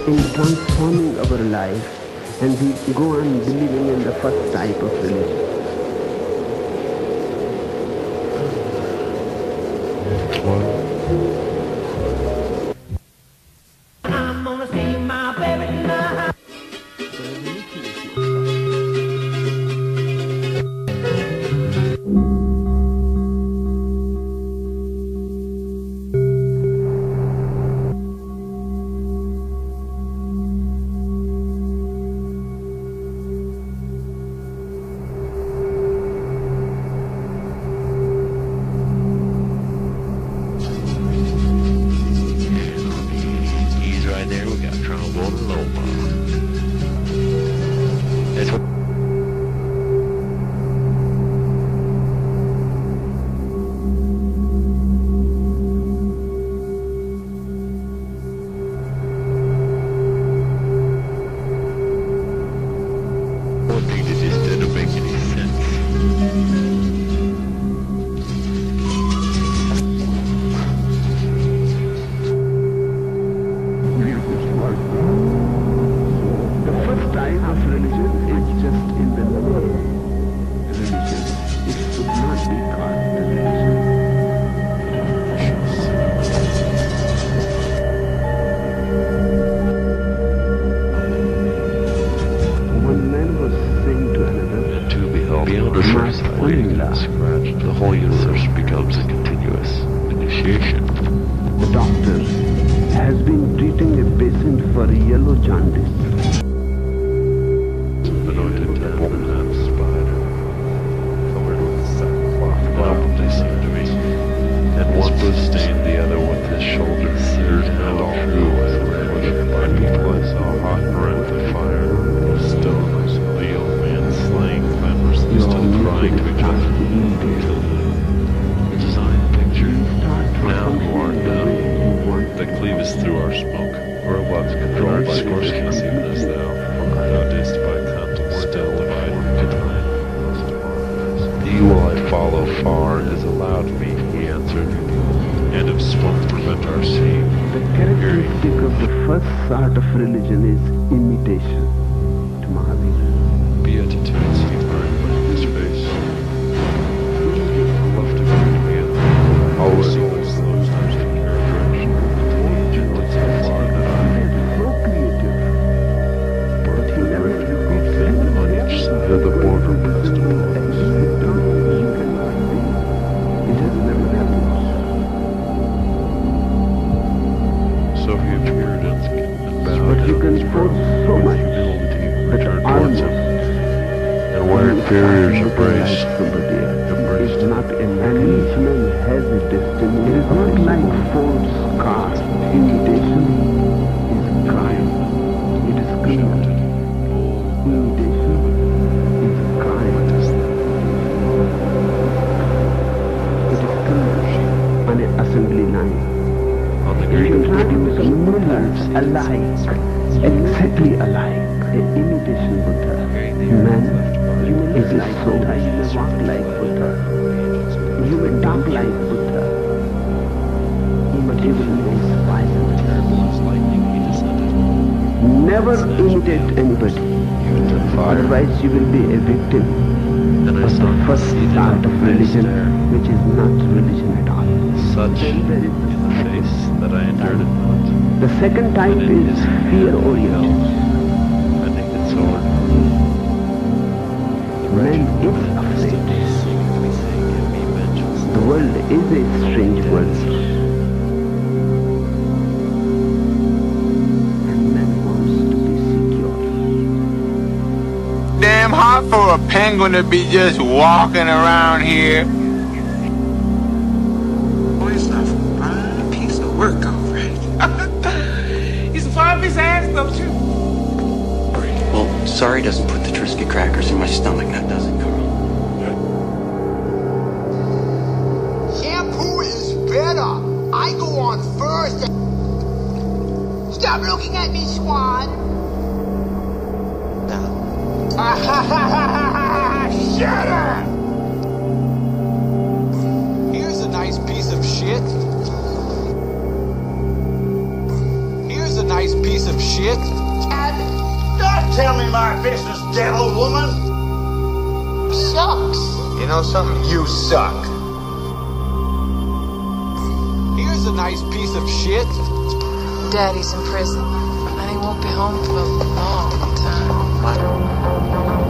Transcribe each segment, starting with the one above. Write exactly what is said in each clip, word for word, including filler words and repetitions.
in transforming our life, and we go on believing in the first type of religion. I'm gonna see my baby tonight. There we got trombone and Loma. That's what one thing that just didn't make any sense. Beyond a certain point, scratched, the whole universe becomes a continuous initiation. The doctor has been treating a patient for yellow jaundice. Anointed temple and spider, covered with sackcloth, probably seemed to be, and one sustained the other with his shoulder. There's no true as it was by people I saw hot and red the fire, stones, the old man slaying clamors to the crying to each other. The design picture, now worn down, that cleaves through our smoke, robots controlled by discourse even as thou, thou didst by content still divide divine. The evil I follow far is allowed me, he answered, and if smoke prevent our seeing. The characteristic of the first sort of religion is imitation to Mahavira. Beatitudes he burned by his face. Love to go again. Always always those times to care direction. It's so far that I So creative, but he never repeats on each side of the border pressed upon us. It has never happened. So he appeared and bowed But you can force so much humility that returned towards him. almost And where inferiors embrace, somebody else. It's not a man. Each man has a destiny. It is not like false cars. Imitation is crime. It is criminal. Imitation is crime. It is criminal on an assembly line. on the You green can produce millions alike, exactly alike. An imitation Buddha. Man is like Buddha. You may walk like Buddha. You may talk like Buddha. But you will be violent. Never imitate anybody. Otherwise you will be a victim and I of saw the first seated part on of the religion, there, which is not religion at all. such in the face that I endured it not. The second type is fear-oriented. A naked sword. Man is afraid. The world is a strange world. And man wants to be secure. Damn hot for a penguin to be just walking around here. Boy, it's not a fine piece of work, all right. He's a fine piece of ass, though, too. Well, sorry doesn't put the Triscuit crackers in my stomach, that does it, Carl? Shampoo is better. I go on first. Stop looking at me, Swan. No. Shut up! Here's a nice piece of shit. Here's a nice piece piece of shit. Dad Don't tell me my business, devil woman. sucks. You know something? You suck. Here's a nice piece of shit. Daddy's in prison, and he won't be home for a long time.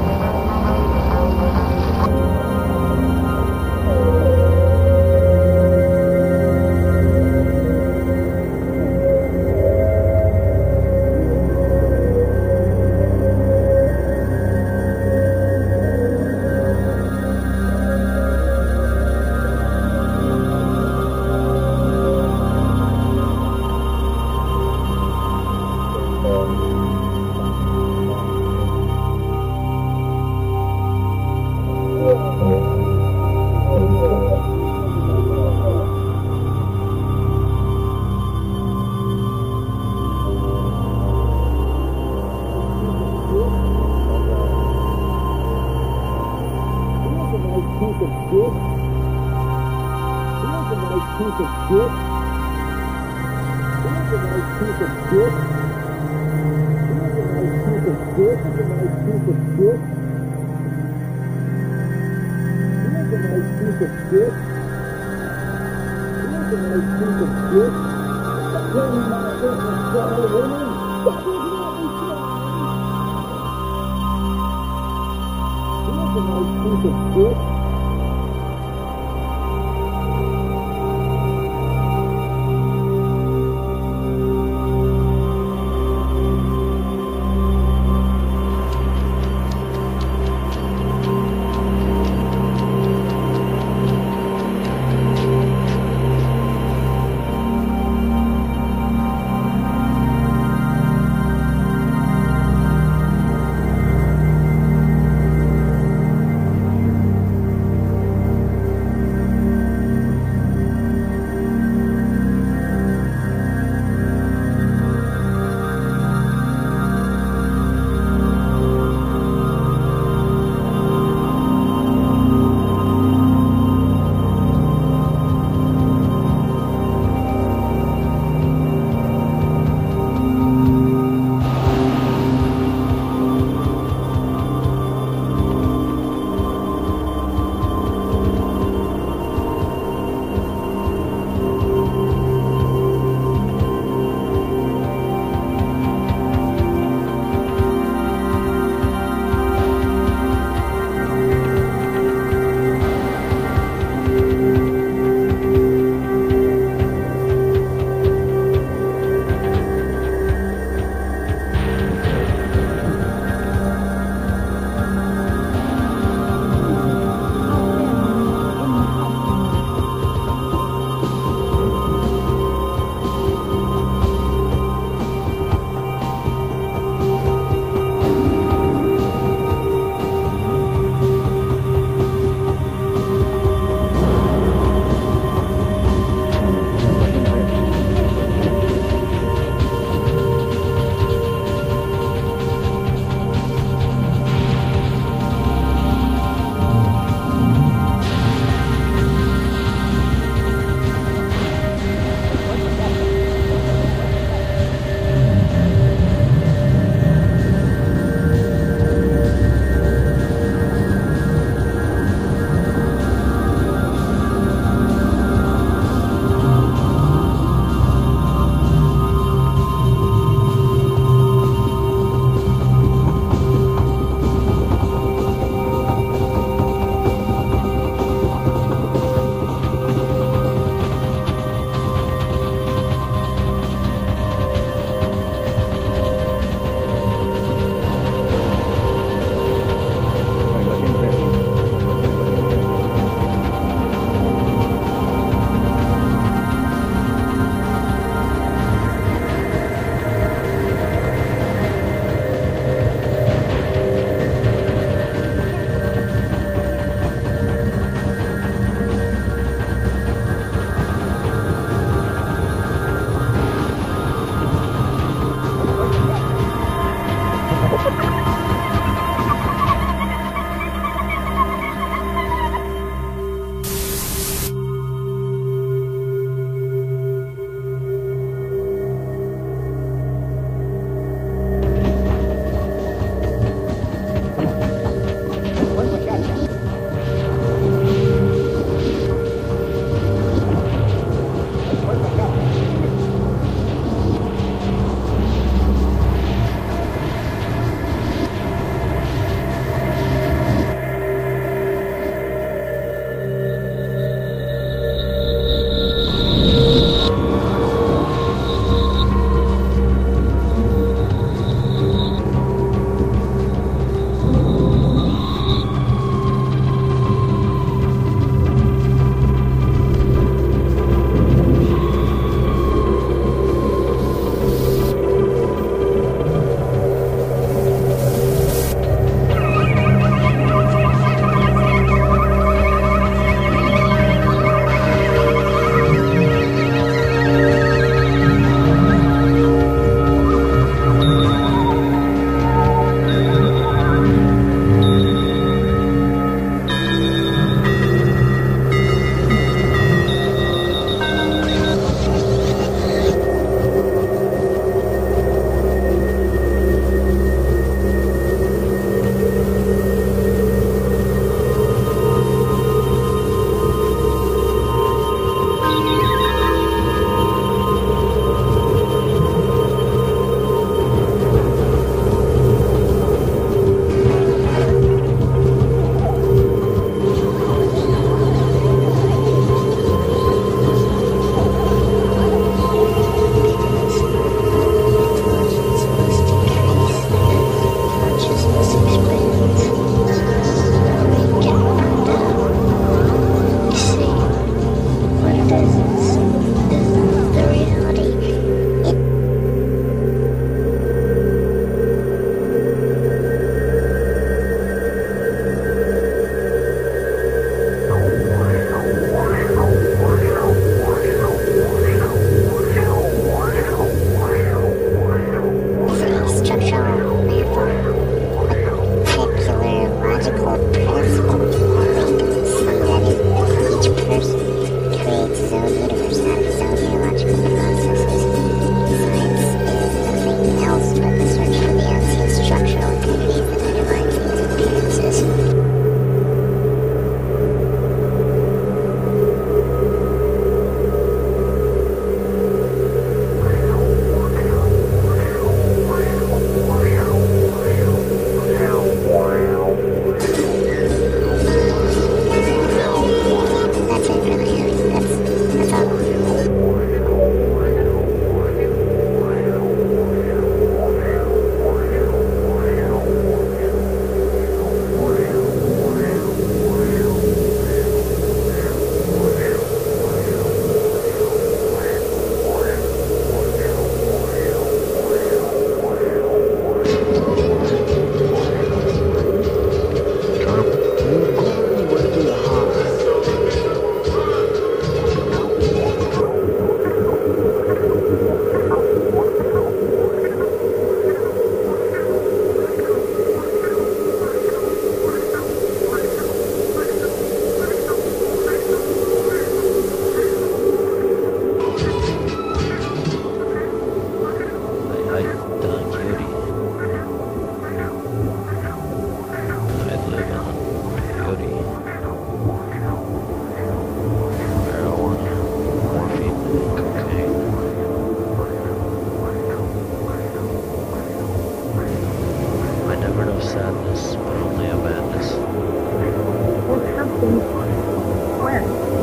sadness, but only a madness. There's something where?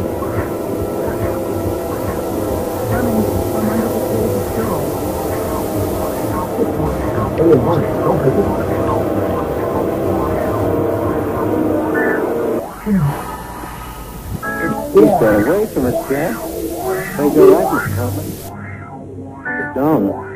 Coming from under the shade of snow. He's got away from us, Jack. They go right, Mister Coleman. But don't.